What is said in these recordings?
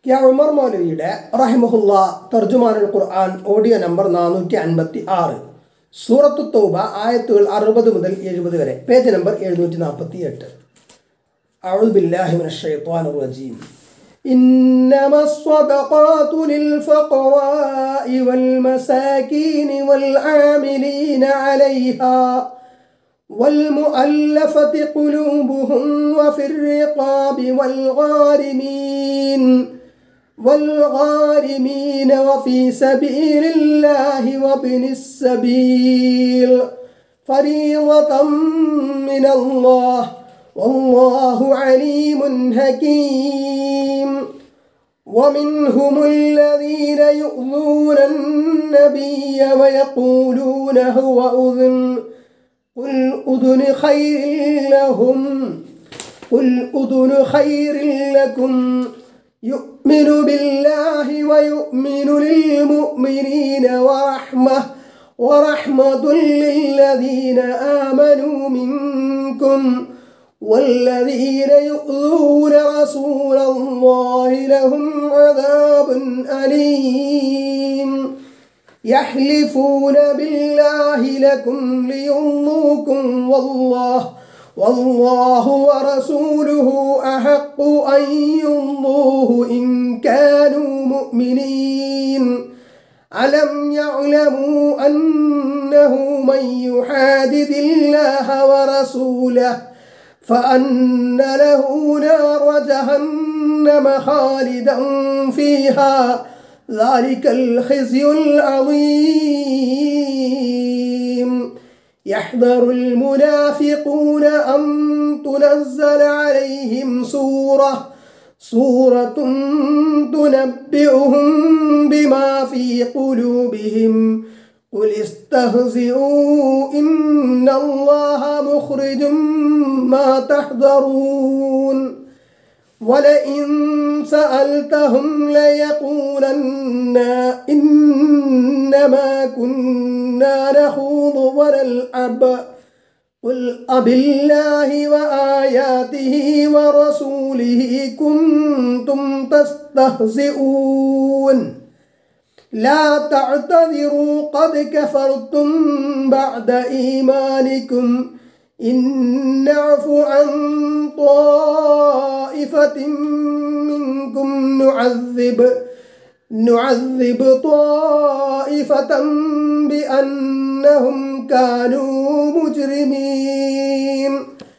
ഉമർ മൗലവിയുടെ റഹിമഹുല്ല തർജുമാനുൽ ഖുർആൻ audio number 456 സൂറത്തു തൗബ ആയത്തുകൾ 60 മുതൽ 70 വരെ പേജ് നമ്പർ 748. അഊദു ബില്ലാഹി മിനശ് ശൈത്വാനിർ റജീം. ഇന്നമസ് സ്വദഖാതു ലിൽ ഫഖറാഇ വൽ മസാകീനി വൽ ആമിലീന അലൈഹാ വൽ മുഅല്ലഫതി ഖുലൂബുഹും വഫിർ റിഖാബി വൽ والغارمين وفي سبيل الله وابن السبيل فريضة من الله والله عليم حكيم. ومنهم الذين يؤذون النبي ويقولون هو أذن قل أذن خير لكم يؤمن بالله ويؤمن للمؤمنين ورحمة للذين آمنوا منكم والذين يؤذون رسول الله لهم عذاب أليم. يحلفون بالله لكم ليرضوكم والله ورسوله أحق أن يرضوه إن كانوا مؤمنين. ألم يعلموا أنه من يحادد الله ورسوله فأن له نار جهنم خالدا فيها ذلك الخزي العظيم. يحذر المنافقون أن تنزل عليهم سورة تنبئهم بما في قلوبهم قل استهزئوا إن الله مخرج ما تحذرون. ولئن سألتهم ليقولن إنما كنا نخوض ونلعب قل أبالله وآياته ورسوله كنتم تستهزئون لا تعتذروا قد كفرتم بعد إيمانكم إن نعف عن طائفة منكم نعذب طائفة بأنهم كانوا مجرمين.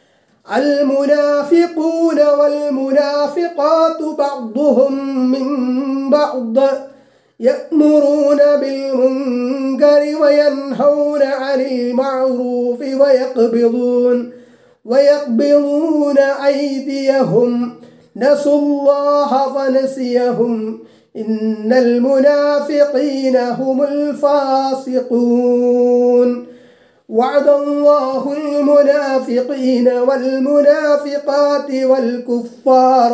المنافقون والمنافقات بعضهم من بعض يأمرون بالمنكر وينهون عن المعروف ويقبضون أيديهم نسوا الله فنسيهم إن المنافقين هم الفاسقون. وعد الله المنافقين والمنافقات والكفار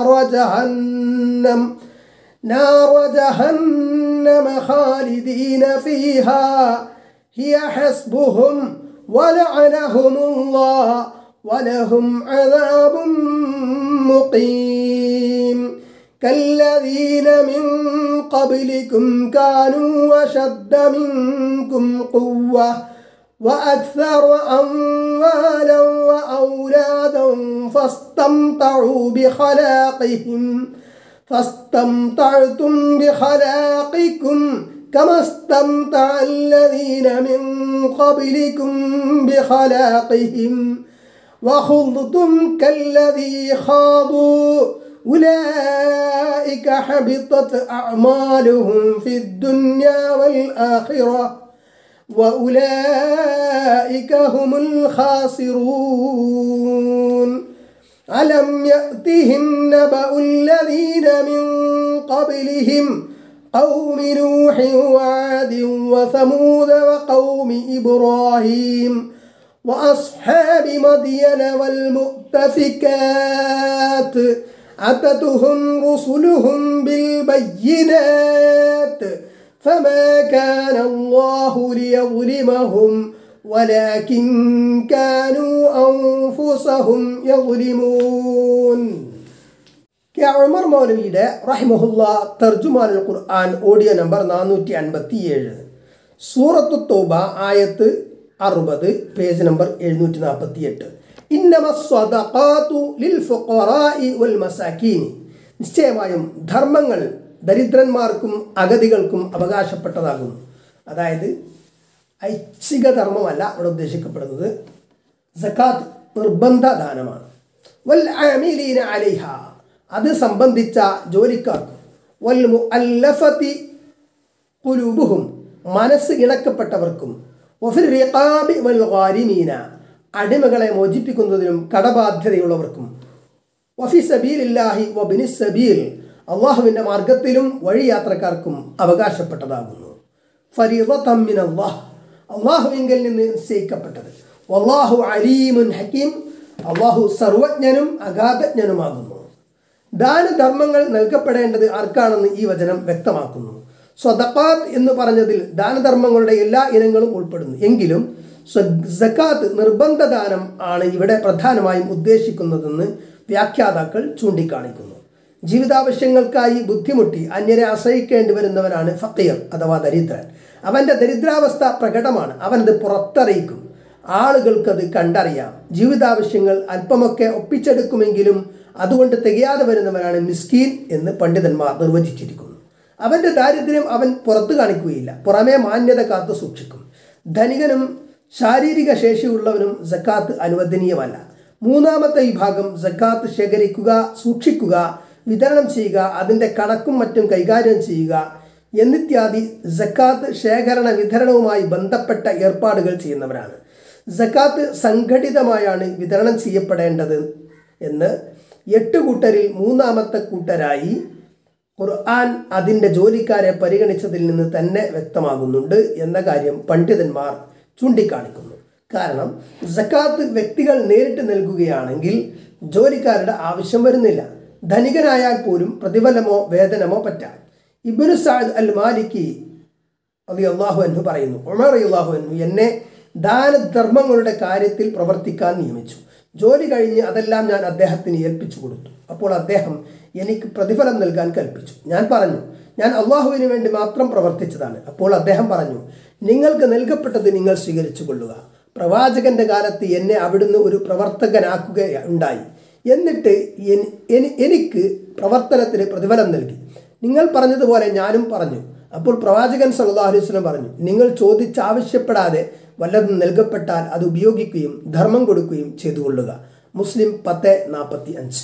نار جهنم خالدين فيها هي حسبهم ولعنهم الله ولهم عذاب مقيم. كالذين من قبلكم كانوا أشد منكم قوة وأكثر أموالا وأولادا فاستمتعتم بخلاقكم كما استمتع الذين من قبلكم بخلاقهم وخضتم كالذي خاضوا أولئك حبطت أعمالهم في الدنيا والآخرة وأولئك هم الخاسرون. ألم يأتهم نبأ الذين من قبلهم قوم نوح وعاد وثمود وقوم إبراهيم وأصحاب مدين والمؤتفكات أتتهم رسلهم بالبينات فما كان الله ليظلمهم ولكن كانوا أنفسهم يظلمون. കെ ഉമർ മൗലവിയുടെ റഹിമഹുല്ല തർജുമാനുൽ ഖുർആൻ ഓഡിയോ നമ്പർ 457, സൂറത്തു തൗബ ആയത്ത് 60, പേജ് നമ്പർ 748. ഇന്നമസ്സദഖാതു ലിൽ ഫുഖറാഇ വൽ മസാകീൻ. നിശ്ചയമായും ധർമ്മങ്ങൾ ദരിദ്രന്മാർക്കും അഗതികൾക്കും അവകാശപ്പെട്ടതാകുന്നു. അതായത് ഐച്ഛിക ധർമ്മമല്ല ഇവിടെ ഉദ്ദേശിക്കപ്പെടുന്നത്, സക്കാത്ത് നിർബന്ധ ദാനമാണ്. വൽ ആമിലീന അലൈഹ, അത് സംബന്ധിച്ച ജോലിക്കാർക്കും. വൽ മുഅല്ലഫതി ഖുലൂബുഹും, മനസ്സ് ഇണക്കപ്പെട്ടവർക്കും. വഫിർ റിഖാബി വൽ ഗാരിമീന, അടിമകളെ മോചിപ്പിക്കുന്നതിനും കടബാധ്യതയുള്ളവർക്കും. വഫി സബീലില്ലാഹി വബിനി സബീൽ, അള്ളാഹുവിൻ്റെ മാർഗത്തിലും വഴിയാത്രക്കാർക്കും അവകാശപ്പെട്ടതാകുന്നു. ഫരീദത്തൻ മിനല്ലാഹ്, അള്ളാഹുവിങ്കൽ നിന്ന് നിശ്ചയിക്കപ്പെട്ടത്. വല്ലാഹു അലീമുൻ ഹക്കീം, അള്ളാഹു സർവജ്ഞനും അഗാധജ്ഞനുമാകുന്നു. ദാനധർമ്മങ്ങൾ നൽകപ്പെടേണ്ടത് ആർക്കാണെന്ന് ഈ വചനം വ്യക്തമാക്കുന്നു. സ്വദഖാത്ത് എന്ന് പറഞ്ഞതിൽ ദാനധർമ്മങ്ങളുടെ എല്ലാ ഇനങ്ങളും ഉൾപ്പെടുന്നു. എങ്കിലും സക്കാത്ത് നിർബന്ധ ദാനം ആണ് ഇവിടെ പ്രധാനമായും ഉദ്ദേശിക്കുന്നതെന്ന് വ്യാഖ്യാതാക്കൾ ചൂണ്ടിക്കാണിക്കുന്നു. ജീവിതാവശ്യങ്ങൾക്കായി ബുദ്ധിമുട്ടി അന്യരെ ആശ്രയിക്കേണ്ടി വരുന്നവനാണ് ഫഖീർ അഥവാ ദരിദ്രൻ. അവൻ്റെ ദരിദ്രാവസ്ഥ പ്രകടമാണ്, അവനത് പുറത്തറിയിക്കും, ആളുകൾക്കത് കണ്ടറിയാം. ജീവിതാവശ്യങ്ങൾ അല്പമൊക്കെ ഒപ്പിച്ചെടുക്കുമെങ്കിലും അതുകൊണ്ട് തികയാതെ വരുന്നവനാണ് മിസ്കീൻ എന്ന് പണ്ഡിതന്മാർ നിർവചിച്ചിരിക്കുന്നു. അവൻ്റെ ദാരിദ്ര്യം അവൻ പുറത്തു കാണിക്കുകയില്ല, പുറമേ മാന്യത കാത്തു സൂക്ഷിക്കും. ധനികനും ശാരീരിക ശേഷിയുള്ളവനും സക്കാത്ത് അനുവദനീയമല്ല. മൂന്നാമത്തെ വിഭാഗം സക്കാത്ത് ശേഖരിക്കുക, സൂക്ഷിക്കുക, വിതരണം ചെയ്യുക, അതിൻ്റെ കണക്കും മറ്റും കൈകാര്യം ചെയ്യുക എന്നിത്യാദി സക്കാത്ത് ശേഖരണ വിതരണവുമായി ബന്ധപ്പെട്ട ഏർപ്പാടുകൾ ചെയ്യുന്നവരാണ്. സക്കാത്ത് സംഘടിതമായാണ് വിതരണം ചെയ്യപ്പെടേണ്ടത് എന്ന് 8 കൂട്ടരിൽ മൂന്നാമത്തെ കൂട്ടരായി ഖുർആൻ അതിൻ്റെ ജോലിക്കാരെ പരിഗണിച്ചതിൽ നിന്ന് തന്നെ വ്യക്തമാകുന്നുണ്ട് എന്ന കാര്യം പണ്ഡിതന്മാർ ചൂണ്ടിക്കാണിക്കുന്നു. കാരണം സക്കാത്ത് വ്യക്തികൾ നേരിട്ട് നൽകുകയാണെങ്കിൽ ജോലിക്കാരുടെ ആവശ്യം വരുന്നില്ല. ധനികനായാൽ പോലും പ്രതിഫലമോ വേതനമോ പറ്റാം. ഇബ്നു സഅദ് അൽ മാലിക്കി റളിയല്ലാഹു അൻഹു പറയുന്നു, ഉമർ റളിയല്ലാഹു അൻഹു എന്നെ ദാനധർമ്മങ്ങളുടെ കാര്യത്തിൽ പ്രവർത്തിക്കാൻ നിയമിച്ചു. ജോലി കഴിഞ്ഞ് അതെല്ലാം ഞാൻ അദ്ദേഹത്തിന് ഏൽപ്പിച്ചു കൊടുത്തു. അപ്പോൾ അദ്ദേഹം എനിക്ക് പ്രതിഫലം നൽകാൻ കൽപ്പിച്ചു. ഞാൻ പറഞ്ഞു, ഞാൻ അള്ളാഹുവിന് വേണ്ടി മാത്രം പ്രവർത്തിച്ചതാണ്. അപ്പോൾ അദ്ദേഹം പറഞ്ഞു, നിങ്ങൾക്ക് നൽകപ്പെട്ടത് നിങ്ങൾ സ്വീകരിച്ചു കൊള്ളുക. പ്രവാചകന്റെ കാലത്ത് എന്നെ അവിടുന്ന് ഒരു പ്രവർത്തകനാക്കുകയുണ്ടായി. എന്നിട്ട് എനിക്ക് പ്രവർത്തനത്തിന് പ്രതിഫലം നൽകി. നിങ്ങൾ പറഞ്ഞതുപോലെ ഞാനും പറഞ്ഞു. അപ്പോൾ പ്രവാചകൻ സല്ലല്ലാഹു അലൈഹി വസല്ലം പറഞ്ഞു, നിങ്ങൾ ചോദിച്ചാവശ്യപ്പെടാതെ വല്ലതും നൽകപ്പെട്ടാൽ അത് ഉപയോഗിക്കുകയും ധർമ്മം കൊടുക്കുകയും ചെയ്തു കൊള്ളുക. Muslim 10:45,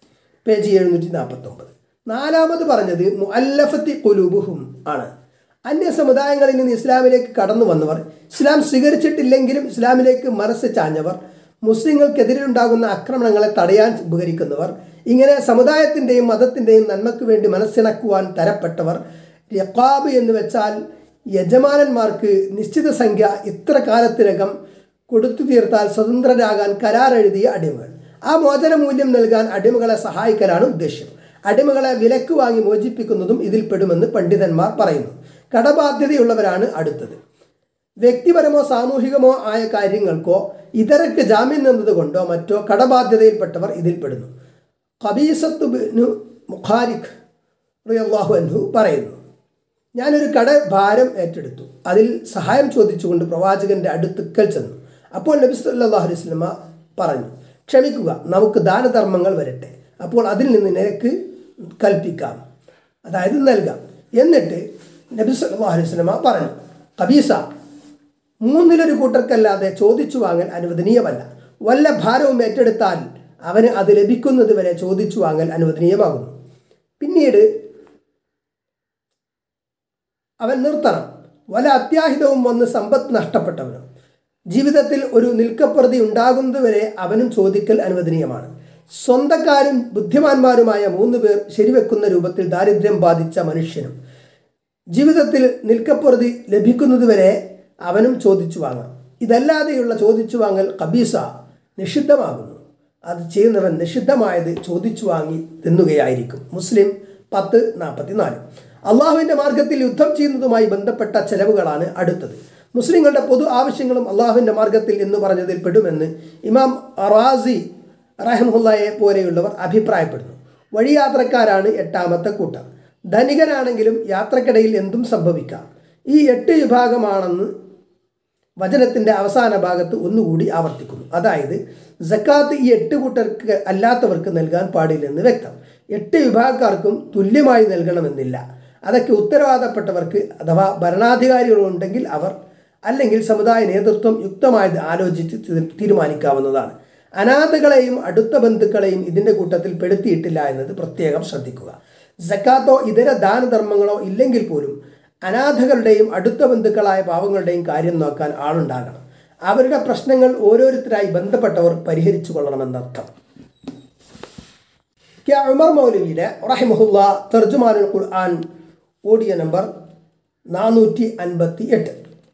page 749. നാലാമത് പറഞ്ഞത് മുഅല്ലഫത്തി ഖുലൂബുഹും ആണ്. അന്യ സമുദായങ്ങളിൽ നിന്ന് ഇസ്ലാമിലേക്ക് കടന്നു വന്നവർ, ഇസ്ലാം സ്വീകരിച്ചിട്ടില്ലെങ്കിലും ഇസ്ലാമിലേക്ക് മനസ്സ് ചാഞ്ഞവർ, മുസ്ലിങ്ങൾക്കെതിരെയുണ്ടാകുന്ന ആക്രമണങ്ങളെ തടയാൻ ഉപകരിക്കുന്നവർ, ഇങ്ങനെ സമുദായത്തിൻ്റെയും മതത്തിൻ്റെയും നന്മയ്ക്ക് വേണ്ടി മനസ്സിണക്കുവാൻ തരപ്പെട്ടവർ. റിഖാബ് എന്ന് വെച്ചാൽ യജമാനന്മാർക്ക് നിശ്ചിത സംഖ്യ ഇത്ര കാലത്തിനകം കൊടുത്തു തീർത്താൽ സ്വതന്ത്രരാകാൻ കരാറെഴുതിയ അടിമകൾ. ആ മോചന മൂല്യം നൽകാൻ അടിമകളെ സഹായിക്കലാണ് ഉദ്ദേശ്യം. അടിമകളെ വിലക്ക് വാങ്ങി മോചിപ്പിക്കുന്നതും ഇതിൽ പെടുമെന്ന് പണ്ഡിതന്മാർ പറയുന്നു. കടബാധ്യതയുള്ളവരാണ് അടുത്തത്. വ്യക്തിപരമോ സാമൂഹികമോ ആയ കാര്യങ്ങൾക്കോ ഇതരക്ക് ജാമ്യം നിന്നതുകൊണ്ടോ മറ്റോ കടബാധ്യതയിൽപ്പെട്ടവർ ഇതിൽപ്പെടുന്നു. ഖബീസത്ത് ബിനു മുഖാരിഖ് റളിയല്ലാഹു അൻഹു പറയുന്നു, ഞാനൊരു ഭാരം ഏറ്റെടുത്തു. അതിൽ സഹായം ചോദിച്ചുകൊണ്ട് പ്രവാചകന്റെ അടുത്തുക്കൽ ചെന്നു. അപ്പോൾ നബി സല്ലല്ലാഹു അലൈഹി വസല്ലമ പറഞ്ഞു, ക്ഷമിക്കുക, നമുക്ക് ദാനധർമ്മങ്ങൾ വരട്ടെ, അപ്പോൾ അതിൽ നിന്ന് നിനക്ക് കൽപ്പിക്കാം, അതായത് നൽകാം. എന്നിട്ട് നബി സല്ലല്ലാഹു അലൈഹി വസല്ലമ പറഞ്ഞു, ഖബീസ, 3-1 കൂട്ടർക്കല്ലാതെ ചോദിച്ചു വാങ്ങൽ അനുവദനീയമല്ല. വല്ല ഭാരവും ഏറ്റെടുത്താൽ അവന് അത് ലഭിക്കുന്നത് വരെ ചോദിച്ചു വാങ്ങൽ അനുവദനീയമാകുന്നു. പിന്നീട് അവൻ നിർത്തണം. വല്ല അത്യാഹിതവും വന്ന് സമ്പത്ത് നഷ്ടപ്പെട്ടവനും ജീവിതത്തിൽ ഒരു നിൽക്കപ്രതി ഉണ്ടാകുന്നതുവരെ അവനും ചോദിക്കൽ അനുവദനീയമാണ്. സ്വന്തക്കാരും ബുദ്ധിമാന്മാരുമായ 3 പേർ ശരിവെക്കുന്ന രൂപത്തിൽ ദാരിദ്ര്യം ബാധിച്ച മനുഷ്യനും ജീവിതത്തിൽ നിൽക്കപ്രതി ലഭിക്കുന്നതുവരെ അവനും ചോദിച്ചു വാങ്ങാം. ഇതല്ലാതെയുള്ള ചോദിച്ചു വാങ്ങൽ ഖബീസ, നിഷിദ്ധമാകുന്നു. അത് ചെയ്യുന്നവൻ നിഷിദ്ധമായത് ചോദിച്ചു വാങ്ങി തിന്നുകയായിരിക്കും. മുസ്ലിം 10:44. അള്ളാഹുവിൻ്റെ മാർഗത്തിൽ യുദ്ധം ചെയ്യുന്നതുമായി ബന്ധപ്പെട്ട ചെലവുകളാണ് അടുത്തത്. മുസ്ലിങ്ങളുടെ പൊതു ആവശ്യങ്ങളും അള്ളാഹുവിൻ്റെ മാർഗത്തിൽ എന്ന് പറഞ്ഞതിൽ പെടുമെന്ന് ഇമാം റാസി റഹിമഹുല്ലായെ പോലെയുള്ളവർ അഭിപ്രായപ്പെടുന്നു. വഴിയാത്രക്കാരാണ് 8ാമത്തെ കൂട്ടർ. ധനികനാണെങ്കിലും യാത്രക്കിടയിൽ എന്തും സംഭവിക്കാം. ഈ 8 വിഭാഗമാണെന്ന് വചനത്തിൻ്റെ അവസാന ഭാഗത്ത് ഒന്നുകൂടി ആവർത്തിക്കുന്നു. അതായത് സക്കാത്ത് ഈ 8 കൂട്ടർക്ക് അല്ലാത്തവർക്ക് നൽകാൻ പാടില്ലെന്ന് വ്യക്തം. 8 വിഭാഗക്കാർക്കും തുല്യമായി നൽകണമെന്നില്ല. അതൊക്കെ ഉത്തരവാദപ്പെട്ടവർക്ക് അഥവാ ഭരണാധികാരികളുണ്ടെങ്കിൽ അവർ, അല്ലെങ്കിൽ സമുദായ നേതൃത്വം യുക്തമായത് ആലോചിച്ച് തീരുമാനിക്കാവുന്നതാണ്. അനാഥകളെയും അടുത്ത ബന്ധുക്കളെയും ഇതിൻ്റെ കൂട്ടത്തിൽ പെടുത്തിയിട്ടില്ല എന്നത് പ്രത്യേകം ശ്രദ്ധിക്കുക. സക്കാത്തോ ഇതര ദാനധർമ്മങ്ങളോ ഇല്ലെങ്കിൽ പോലും അനാഥകളുടെയും അടുത്ത ബന്ധുക്കളായ പാവങ്ങളുടെയും കാര്യം നോക്കാൻ ആളുണ്ടാകണം. അവരുടെ പ്രശ്നങ്ങൾ ഓരോരുത്തരായി ബന്ധപ്പെട്ടവർ പരിഹരിച്ചു കൊള്ളണമെന്നർത്ഥം. ഉമർ മൗലവിയുടെ റഹിമഹുല്ലാ തർജുമാനുൽ ഖുർആൻ ഓഡിയോ നമ്പർ 458.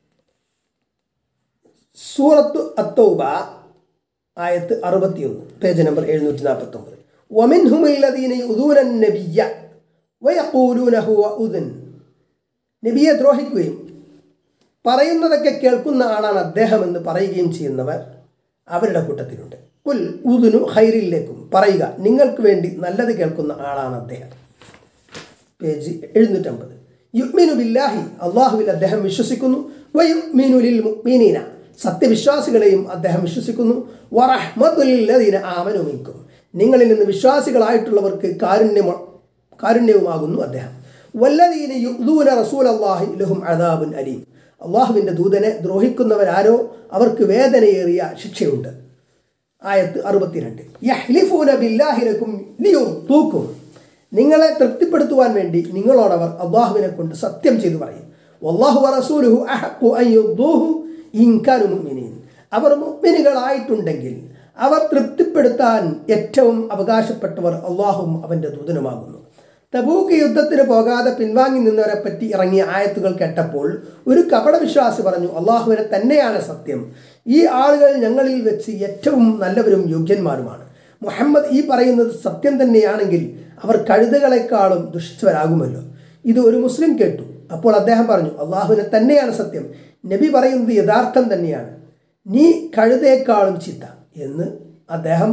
സൂറത്തു അത്തൗബ ആയത്ത് 61, പേജ് നമ്പർ 749. വമിൻഹുമുല്ലദീന യുദൂന നബിയ്യ വയഖൂലൂന ഹുവ ഉദുൻ. നബിയെ ദ്രോഹിക്കുകയും പറയുന്നതൊക്കെ കേൾക്കുന്ന ആളാണ് അദ്ദേഹം എന്ന് പറയുകയും ചെയ്യുന്നവർ അവരുടെ കൂട്ടത്തിലുണ്ട്. കുൽ ഉദുനു ഖൈറിലേക്കും, പറയുക നിങ്ങൾക്ക് വേണ്ടി നല്ലത് കേൾക്കുന്ന ആളാണ് അദ്ദേഹം. പേജ് 750. യുഅ്മിനു ബില്ലാഹി, അല്ലാഹുവിൽ അദ്ദേഹം വിശ്വസിക്കുന്നു. വയുഅ്മിനു ലിൽ മുഅ്മിനീന, സത്യവിശ്വാസികളെയും അദ്ദേഹം വിശ്വസിക്കുന്നു. വറഹ്മത്തുൽ ലദീന ആമനു മിൻകും, നിങ്ങളിൽ നിന്ന് വിശ്വാസികളായിട്ടുള്ളവർക്ക് കാരുണ്യവുമാകുന്നു അദ്ദേഹം. വല്ലദീന യുദൂന റസൂലല്ലാഹി ലഹും അദാബുൻ അലീം, അള്ളാഹുവിൻ്റെ ദൂതനെ ദ്രോഹിക്കുന്നവരാരോ അവർക്ക് വേദനയേറിയ ശിക്ഷയുണ്ട്. ആയത്ത് 62. യഹ്ലിഫൂന ബില്ലാഹി ലക്കും ലിയുർദൂക്കും, നിങ്ങളെ തൃപ്തിപ്പെടുത്തുവാൻ വേണ്ടി നിങ്ങളോടവർ അള്ളാഹുവിനെ കൊണ്ട് സത്യം ചെയ്തു പറയും. വല്ലാഹു വറസൂലുഹു അഹഖു അൻ യുർദൂഹു ഇൻ കാനൂ മുഅ്മിനീൻ, അവർ മുഅ്മിനുകളായിട്ടുണ്ടെങ്കിൽ അവർ തൃപ്തിപ്പെടുത്താൻ ഏറ്റവും അവകാശപ്പെട്ടവർ അള്ളാഹുവും അവൻ്റെ ദൂതനുമാകുന്നു. തബൂക്ക് യുദ്ധത്തിന് പോകാതെ പിൻവാങ്ങി നിന്നവരെ പറ്റി ഇറങ്ങിയ ആയത്തുകൾ കേട്ടപ്പോൾ ഒരു കപടവിശ്വാസി പറഞ്ഞു, അള്ളാഹുവിനെ തന്നെയാണ് സത്യം, ഈ ആളുകൾ ഞങ്ങളിൽ വെച്ച് ഏറ്റവും നല്ലവരും യോഗ്യന്മാരുമാണ്. മുഹമ്മദ് ഈ പറയുന്നത് സത്യം തന്നെയാണെങ്കിൽ അവർ കഴുതകളെക്കാളും ദുഷിച്ചവരാകുമല്ലോ. ഇത് ഒരു മുസ്ലിം കേട്ടു. അപ്പോൾ അദ്ദേഹം പറഞ്ഞു, അള്ളാഹുവിനെ തന്നെയാണ് സത്യം, നബി പറയുന്നത് യഥാർത്ഥം തന്നെയാണ്, നീ കഴുതയെക്കാളും ചിത്ത എന്ന് അദ്ദേഹം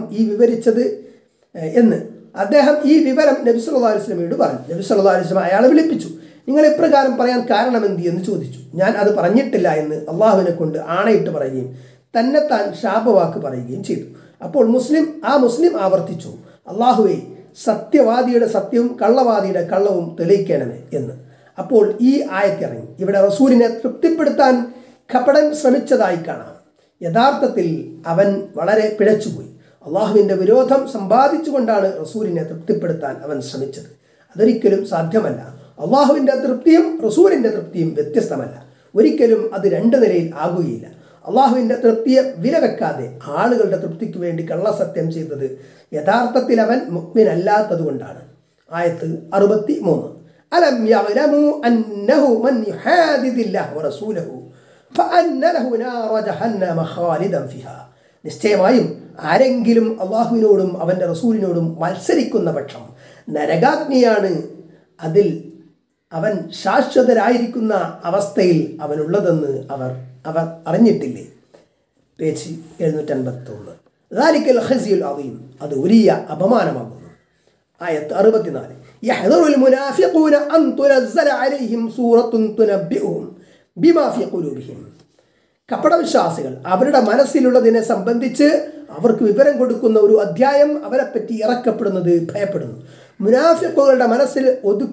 ഈ വിവരം നബി സല്ലല്ലാഹു അലൈഹി വസല്ലമയോട് പറഞ്ഞു. നബി സല്ലല്ലാഹു അലൈഹി വസല്ലം അയാളെ വിളിപ്പിച്ചു. നിങ്ങൾ ഇപ്രകാരം പറയാൻ കാരണമെന്ത് എന്ന് ചോദിച്ചു. ഞാൻ അത് പറഞ്ഞിട്ടില്ല എന്ന് അള്ളാഹുവിനെ കൊണ്ട് ആണയിട്ട് പറയുകയും തന്നെത്താൻ ശാപവാക്ക് പറയുകയും ചെയ്തു. അപ്പോൾ മുസ്ലിം ആവർത്തിച്ചു, അള്ളാഹുവേ, സത്യവാദിയുടെ സത്യവും കള്ളവാദിയുടെ കള്ളവും തെളിയിക്കണമേ എന്ന്. അപ്പോൾ ഈ ആയത്തിറങ്ങി. ഇവിടെ റസൂലിനെ തൃപ്തിപ്പെടുത്താൻ കപടൻ ശ്രമിച്ചതായി കാണാം. യഥാർത്ഥത്തിൽ അവൻ വളരെ പിഴച്ചുപോയി. അള്ളാഹുവിൻ്റെ വിരോധം സമ്പാദിച്ചുകൊണ്ടാണ് റസൂലിനെ തൃപ്തിപ്പെടുത്താൻ അവൻ ശ്രമിച്ചത്. അതൊരിക്കലും സാധ്യമല്ല. അള്ളാഹുവിൻ്റെ തൃപ്തിയും റസൂലിൻ്റെ തൃപ്തിയും വ്യത്യസ്തമല്ല. ഒരിക്കലും അത് 2 നിലയിൽ ആകുകയില്ല. അള്ളാഹുവിൻ്റെ തൃപ്തിയെ വിലവെക്കാതെ ആളുകളുടെ തൃപ്തിക്ക് വേണ്ടി കള്ളസത്യം ചെയ്തത് യഥാർത്ഥത്തിൽ അവൻ മുഅ്മിനല്ലാത്തത് കൊണ്ടാണ്. ആയത്ത് 63. അലം യഅലമു അന്നഹു മൻ യുഹാദിദില്ലാഹ വറസൂലഹു ഫഅന്ന ലഹു നാറ ജഹന്നമ ഖാലിദൻ ഫിഹാ. നിശ്ചയമായും ആരെങ്കിലും അള്ളാഹുവിനോടും അവൻ്റെ റസൂലിനോടും മത്സരിക്കുന്ന പക്ഷം നരകാഗ്നിയാണ് അതിൽ അവൻ ശാശ്വതരായിരിക്കുന്ന അവസ്ഥയിൽ അവനുള്ളതെന്ന് അവർ അറിഞ്ഞിട്ടില്ലേ. പേജ് 751. ദാലിക്കൽ ഖസിയുൽ അദീം, അത് വലിയ അപമാനമാകുന്നു. ആയത്ത് 64. യഹ്ദറുൽ മുനാഫിഖൂന അൻ തുനസ്സല അലൈഹിം സൂറത്തുൻ തുനബ്ബിഉഹും ബിമാ ഫീ ഖുലൂബിഹിം. കപടവിശ്വാസികൾ അവരുടെ മനസ്സിലുള്ളതിനെ സംബന്ധിച്ച് അവർക്ക് വിവരം കൊടുക്കുന്ന ഒരു അധ്യായം അവരെപ്പറ്റി ഇറക്കപ്പെടുന്നത് ഭയപ്പെടുന്നു. മുനാഫിഖുകളുടെ മനസ്സിൽ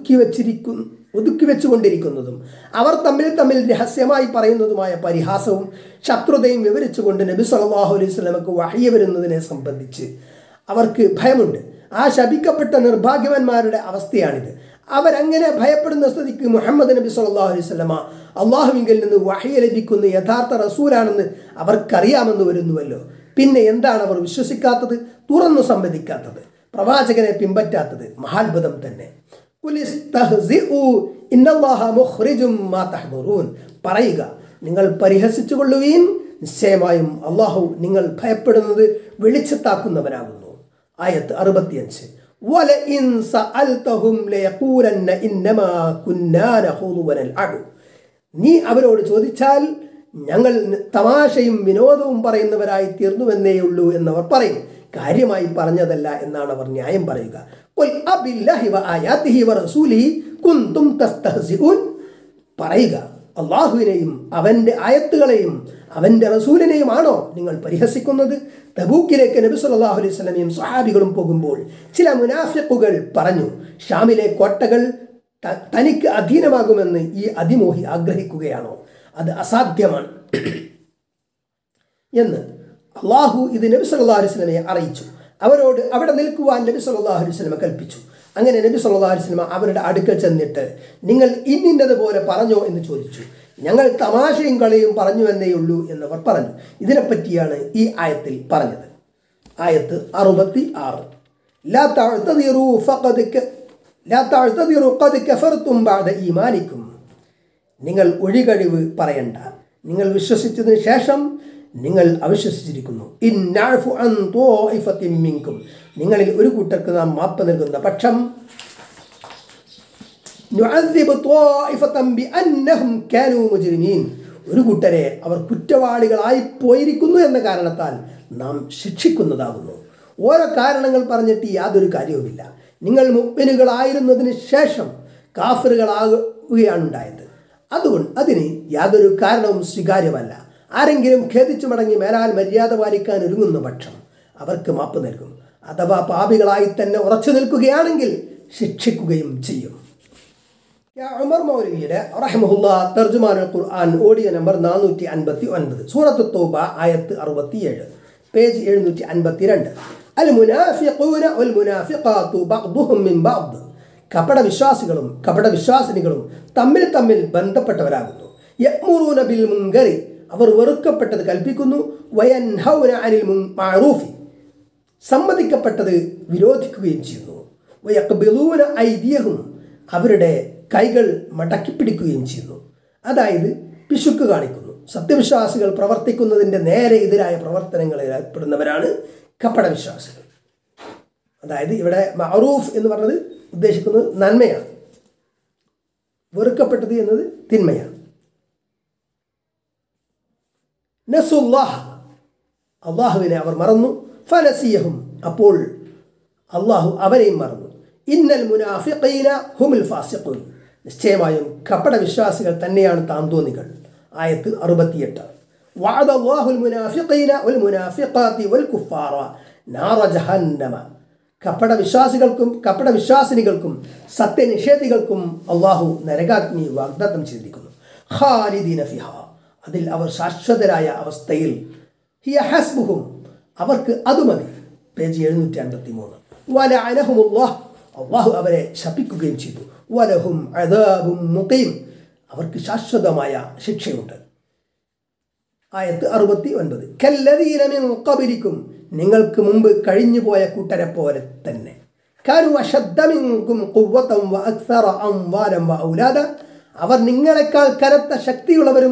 ഒതുക്കി വെച്ചുകൊണ്ടിരിക്കുന്നതും അവർ തമ്മിൽ രഹസ്യമായി പറയുന്നതുമായ പരിഹാസവും ശത്രുതയും വിവരിച്ചുകൊണ്ട് നബി സല്ലല്ലാഹു അലൈഹി വസല്ലമക്ക് വഹ്യ് വരുന്നതിനെ സംബന്ധിച്ച് അവർക്ക് ഭയമുണ്ട്. ആ ശപിക്കപ്പെട്ട നിർഭാഗ്യവാന്മാരുടെ അവസ്ഥയാണിത്. അവരങ്ങനെ ഭയപ്പെടുന്ന സ്ഥിതിക്ക് മുഹമ്മദ് നബി സല്ലല്ലാഹു അലൈഹി വസല്ലമ അള്ളാഹുവിങ്കിൽ നിന്ന് വഹ്യ് ലഭിക്കുന്ന യഥാർത്ഥ റസൂലാണെന്ന് അവർക്കറിയാമെന്ന് വരുന്നുവല്ലോ. പിന്നെ എന്താണ് അവർ വിശ്വസിക്കാത്തത്, തുറന്നു സമ്മതിക്കാത്തത്, പ്രവാചകനെ പിൻപറ്റാത്തത്? മഹാത്ഭുതം തന്നെ. പറയുക, നിങ്ങൾ പരിഹസിച്ചു കൊള്ളുവീൻ, നിശ്ചയമായും അള്ളാഹു നിങ്ങൾ ഭയപ്പെടുന്നത് വെളിച്ചത്താക്കുന്നവനാകുന്നു. ആയത്ത് 65. നീ അവരോട് ചോദിച്ചാൽ ഞങ്ങൾ തമാശയും വിനോദവും പറയുന്നവരായി തീർന്നുവെന്നേയുള്ളൂ എന്നവർ പറയും. കാര്യമായി പറഞ്ഞതല്ല എന്നാണ് അവർ ന്യായം പറയുക. ഖുൽ അബില്ലാഹി വആയാതിഹി വറസൂലിഹി കുൻതും തസ്തഹ്സിഊൻ. പറയുക, അള്ളാഹുവിനെയും അവൻ്റെ ആയത്തുകളെയും അവൻ്റെ റസൂലിനെയുമാണോ നിങ്ങൾ പരിഹസിക്കുന്നത്? തബൂക്കിലേക്ക് നബി സല്ലല്ലാഹു അലൈഹി വസല്ലമയും സ്വഹാബികളും പോകുമ്പോൾ ചില മുനാഫിഖുകൾ പറഞ്ഞു, ഷാമിലെ കോട്ടകൾ തനിക്ക് അധീനമാകുമെന്ന് ഈ അതിമോഹി ആഗ്രഹിക്കുകയാണോ? അത് അസാധ്യമാണ് എന്ന് അള്ളാഹു ഇത് നബി സല്ലല്ലാഹു അലൈഹി വസല്ലമയെ അറിയിച്ചു. അവരോട് അവിടെ നിൽക്കുവാൻ നബി സല്ലല്ലാഹു അലൈഹി വസല്ലമ കൽപ്പിച്ചു. അങ്ങനെ നബി സല്ലല്ലാഹു അലൈഹി വസല്ലമ അവരുടെ അടുക്കൽ ചെന്നിട്ട്, നിങ്ങൾ ഇന്നതുപോലെ പറഞ്ഞോ എന്ന് ചോദിച്ചു. ഞങ്ങൾ തമാശയും കളിയും പറഞ്ഞു എന്നേ ഉള്ളൂ എന്നവർ പറഞ്ഞു. ഇതിനെപ്പറ്റിയാണ് ഈ ആയത്തിൽ പറഞ്ഞത്. ആയത്ത് 66. ലാ തഅ്തദിറു ഖദ് കഫർതും ബഅദ ഈമാനിക്കും. നിങ്ങൾ ഒഴികഴിവ് പറയണ്ട, നിങ്ങൾ വിശ്വസിച്ചതിന് ശേഷം നിങ്ങൾ അവിശ്വസിച്ചിരിക്കുന്നു. ഇന്നഅഫു അൻ ത്വാഇഫത്തിൻ മിൻകും. നിങ്ങളിൽ ഒരു കൂട്ടർക്ക് നാം മാപ്പ് നൽകുന്ന പക്ഷം നുഅദ്ദിബു ത്വാഇഫതൻ ബിഅന്നഹും കാനൂ മുജ്രിമീൻ. ഒരു കൂട്ടരെ അവർ കുറ്റവാളികളായി പോയിരിക്കുന്നു എന്ന കാരണത്താൽ നാം ശിക്ഷിക്കുന്നതാകുന്നു. ഓരോ കാരണങ്ങൾ പറഞ്ഞിട്ട് യാതൊരു കാര്യവുമില്ല. നിങ്ങൾ മുഅ്മിനുകളായിരുന്നതിന് ശേഷം കാഫിറുകളാകുകയാണ് ഉണ്ടായത്. അതുകൊണ്ട് അതിന് യാതൊരു കാരണവും സ്വീകാര്യമല്ല. ആരെങ്കിലും ഖേദിച്ചു മടങ്ങി മേലാൽ മര്യാദ പാലിക്കാൻ ഒരുങ്ങുന്ന പക്ഷം അവർക്ക് മാപ്പ് നൽകും. അഥവാ പാപികളായി തന്നെ ഉറച്ചു നിൽക്കുകയാണെങ്കിൽ ശിക്ഷിക്കുകയും ചെയ്യും. ഉമർ മൗലവിയുടെ റഹിമഹുല്ലാ തർജുമാനുൽ ഖുർആൻ ഓഡിയോ നമ്പർ 459, സൂറത്ത് തൗബ ആയത്ത് 67, പേജ് 752. അൽ മുനാഫിഖൂന വൽ മുനാഫിഖാതു ബഅ്ദുഹും മിൻ ബഅ്ദ്. കപടവിശ്വാസികളും കപടവിശ്വാസിനികളും തമ്മിൽ ബന്ധപ്പെട്ടവരാകുന്നു. യഅ്മുറൂന ബിൽ മുൻകരി. അവർ വെറുക്കപ്പെട്ടത് കൽപ്പിക്കുന്നു. വയൻഹൗന അനിൽ മഅറൂഫി. സമ്മതിക്കപ്പെട്ടത് വിരോധിക്കുകയും ചെയ്യുന്നു. വയഖ്ബിലൂന ഐദിയഹും. അവരുടെ കൈകൾ മടക്കിപ്പിടിക്കുകയും ചെയ്യുന്നു. അതായത് പിശുക്ക് കാണിക്കുന്നു. സത്യവിശ്വാസികൾ പ്രവർത്തിക്കുന്നതിൻ്റെ നേരെ എതിരായ പ്രവർത്തനങ്ങളിൽ ഏർപ്പെടുന്നവരാണ് കപടവിശ്വാസികൾ. അതായത് ഇവിടെ മഅറൂഫ് എന്ന് പറഞ്ഞത് ഉദ്ദേശിക്കുന്നത് നന്മയാണ്, വെറുക്കപ്പെട്ടത് എന്നത് തിന്മയാണ്. നസുല്ലാഹ. അള്ളാഹുവിനെ അവർ മറന്നു. ഫനസിയഹും. അപ്പോൾ അള്ളാഹു അവരെയും മറന്നു. ഇന്നൽ മുനാഫിഖീന ഹുമുൽ ഫാസിഖൂൻ. നിശ്ചയമായും കപടവിശ്വാസികൾ തന്നെയാണ് താന്തോന്നികൾ. ആയത്ത് 68. വഅദല്ലാഹുൽ മുനാഫിഖീന വൽ മുനാഫിഖാതി വൽ കുഫാറ നാറ ജഹന്നമ. കപടവിശ്വാസികൾക്കും കപടവിശ്വാസിനികൾക്കും സത്യനിഷേധികൾക്കും അള്ളാഹു നരകാഗ്നി വാഗ്ദത്തം ചെയ്തിരിക്കുന്നു. ഖാലിദീന ഫിഹാ. അതിൽ അവർ ശാശ്വതരായ അവസ്ഥയിൽ. ഹിയ ഹസ്ബുഹും. അവർക്ക് അത് മതി. പേജ് 753. വലഅനഹുമുല്ലാഹ്. അള്ളാഹു അവരെ ശപിക്കുകയും ചെയ്തു. വലഹും അദാബും മുഖീം. അവർക്ക് ശാശ്വതമായ ശിക്ഷയുണ്ട്. ആയത്ത് 69. കല്ലദീന മിൻ ഖബലിക്കും. നിങ്ങൾക്ക് മുമ്പ് കഴിഞ്ഞുപോയ കൂട്ടരെ പോലെ തന്നെ. കാനൂ അശദ്ദ മിൻകും ഖുവ്വതൻ വഅക്സറ അംവാലൻ വഔലാദ. അവർ നിങ്ങളെക്കാൾ കനത്ത ശക്തിയുള്ളവരും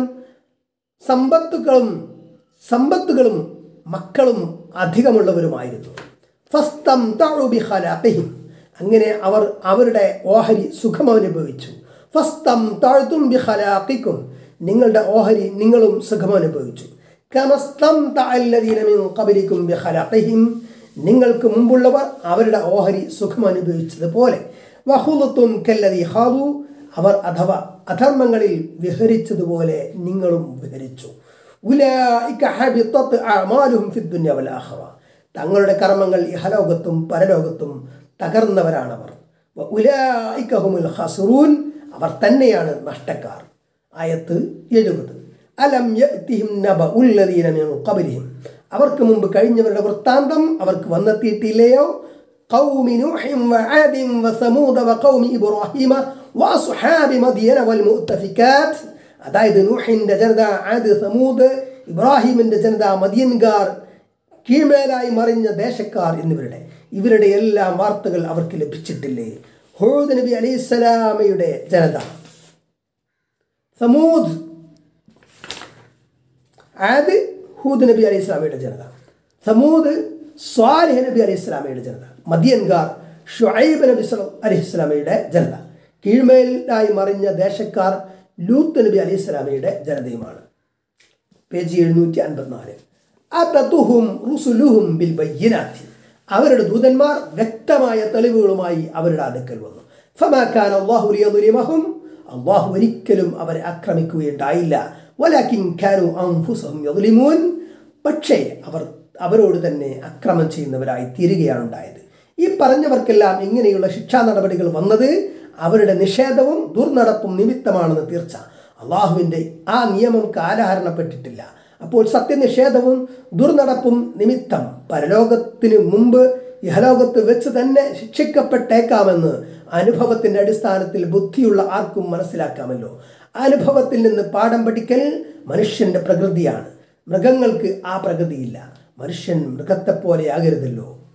സമ്പത്തുകളും മക്കളും അധികമുള്ളവരുമായിരുന്നു. ഫസ്തംതഉ ബിഖലാഖിഹിം. അങ്ങനെ അവർ അവരുടെ ഓഹരി സുഖമനുഭവിച്ചു. ഫസ്തംതഅതും ബിഖലാഖിക്കും. നിങ്ങളുടെ ഓഹരി നിങ്ങളും സുഖമനുഭവിച്ചു. കമസ്തംതഅ അല്ലദീന മിൻ ഖബലിക്കും ബിഖലാഖിഹിം. നിങ്ങൾക്ക് മുമ്പുള്ളവർ അവരുടെ ഓഹരി സുഖമനുഭവിച്ചതുപോലെ. വഖുൽതും കല്ലദീ ഖാദു. അവർ അഥവാ അധർമ്മങ്ങളിൽ വിഹരിച്ചതുപോലെ നിങ്ങളും വിഹരിച്ചു. ഉലൈക ഹബിതത് അഅമാലുഹും ഫിദ്ദുനിയ വൽ ആഖിറ. തങ്ങളുടെ കർമ്മങ്ങൾ ഇഹലോകത്തും പരലോകത്തും തകർന്നവരാണവർ. ഉലൈക ഹുമുൽ ഖാസിറൂൻ. അവർ തന്നെയാണ് നഷ്ടക്കാർ. ആയത്ത് 70. അലം യഅതിഹിം നബഉൽ ലദീന മിൻ ഖബലിഹിം. അവർക്ക് മുമ്പ് കഴിഞ്ഞവരുടെ വൃത്താന്തം അവർക്ക് വന്നെത്തിയിട്ടില്ലയോ? ഖൗമി നൂഹിൻ വആദിൻ വസമൂദ വഖൗമി ഇബ്രാഹീമ വഅസ്ഹാബി മദിയന വൽ മുഅ്തഫികാത്ത്. അതായത് നൂഹിന്റെ ജനത, ആദ്, സമൂദ്, ഇബ്രാഹിമിന്റെ ജനത, മദിയൻകാർ, കീഴ്മേലായി മറിഞ്ഞ ദേശക്കാർ എന്നിവരുടെ ഇവരുടെ എല്ലാം വാർത്തകൾ അവർക്ക് ലഭിച്ചിട്ടില്ലേ? ഹൂദ് നബി അലൈഹിസ്സലാമയുടെ ജനത, സമൂദ്, ആദ് ഹൂദ് നബി അലൈഹിസ്സലാമയുടെ ജനത, സമൂദ് സ്വാലിഹ് നബി അലൈഹിസ്സലാമയുടെ ജനത, മദിയൻകാർ ഷുഐബ് നബി അലൈഹിസ്സലാമയുടെ ജനത, കീഴ്മേലായി മറിഞ്ഞ ദേശക്കാർ ലൂത്ത് നബി അലൈഹിസ്സലാമയുടെ ജനതയുമാണ്. പേജ് 754. അതതുഹും റുസുലുഹും ബിൽ ബയ്യിനാത്തി. അവരുടെ ദൂതന്മാർ വ്യക്തമായ തെളിവുകളുമായി അവരുടെ അടുക്കൽ വന്നു. ഫമാ കാന അല്ലാഹു ലിയദ്ലിമഹും, അല്ലാഹു ഒരിക്കലും അവരെ ആക്രമിക്കുകയുണ്ടായില്ല. വലാകിൻ കാനൂ അൻഫുസഹും യദ്ലിമൂൻ, പക്ഷേ അവരോട് തന്നെ അക്രമം ചെയ്യുന്നവരായി തീരുകയാണ് ഉണ്ടായത്. ഈ പറഞ്ഞവർക്കെല്ലാം ഇങ്ങനെയുള്ള ശിക്ഷാ നടപടികൾ വന്നത് അവരുടെ നിഷേധവും ദുർനടപ്പും നിമിത്തമാണെന്ന് തീർച്ച. അള്ളാഹുവിൻ്റെ ആ നിയമം കാലഹരണപ്പെട്ടിട്ടില്ല. അപ്പോൾ സത്യനിഷേധവും ദുർനടപ്പും നിമിത്തം പരലോകത്തിന് മുമ്പ് ഇഹലോകത്ത് വെച്ച് തന്നെ ശിക്ഷിക്കപ്പെട്ടേക്കാമെന്ന് അനുഭവത്തിൻ്റെ അടിസ്ഥാനത്തിൽ ബുദ്ധിയുള്ള ആർക്കും മനസ്സിലാക്കാമല്ലോ. അനുഭവത്തിൽ നിന്ന് പാഠം പഠിക്കൽ മനുഷ്യൻ്റെ പ്രകൃതിയാണ്. മൃഗങ്ങൾക്ക് ആ പ്രകൃതിയില്ല. മനുഷ്യൻ മൃഗത്തെപ്പോലെ ആകരുതല്ലോ.